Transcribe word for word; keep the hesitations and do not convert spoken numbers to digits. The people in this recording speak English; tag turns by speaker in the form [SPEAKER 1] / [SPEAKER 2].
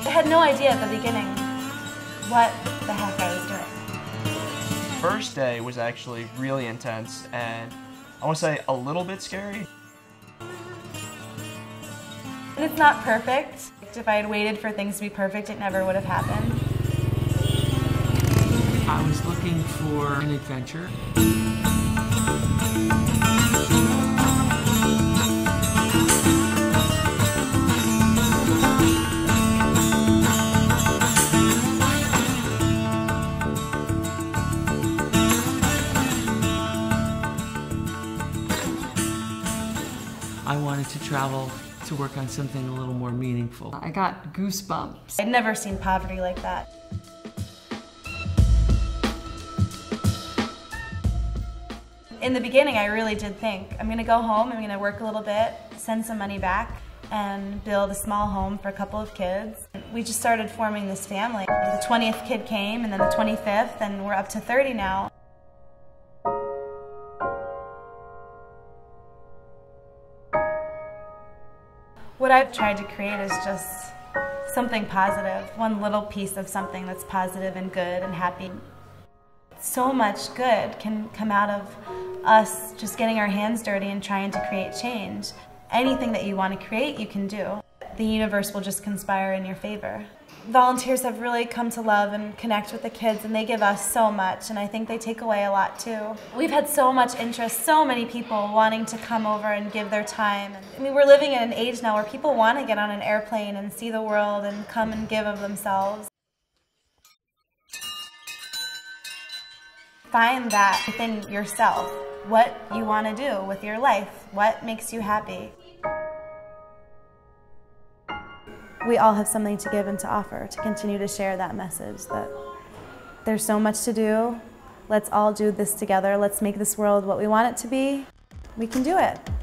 [SPEAKER 1] I had no idea at the beginning what the heck I was doing.
[SPEAKER 2] First day was actually really intense and I want to say a little bit scary.
[SPEAKER 1] And it's not perfect. If I had waited for things to be perfect, it never would have happened.
[SPEAKER 3] I was looking for an adventure. I wanted to travel to work on something a little more meaningful.
[SPEAKER 4] I got goosebumps.
[SPEAKER 1] I'd never seen poverty like that. In the beginning, I really did think, I'm gonna go home, I'm gonna work a little bit, send some money back, and build a small home for a couple of kids. We just started forming this family. The twentieth kid came, and then the twenty-fifth, and we're up to thirty now. What I've tried to create is just something positive, one little piece of something that's positive and good and happy. So much good can come out of us just getting our hands dirty and trying to create change. Anything that you want to create, you can do. The universe will just conspire in your favor. Volunteers have really come to love and connect with the kids, and they give us so much, and I think they take away a lot too. We've had so much interest, so many people wanting to come over and give their time. I mean, we're living in an age now where people want to get on an airplane and see the world and come and give of themselves. Find that within yourself, what you want to do with your life, what makes you happy. We all have something to give and to offer, to continue to share that message that there's so much to do. Let's all do this together. Let's make this world what we want it to be. We can do it.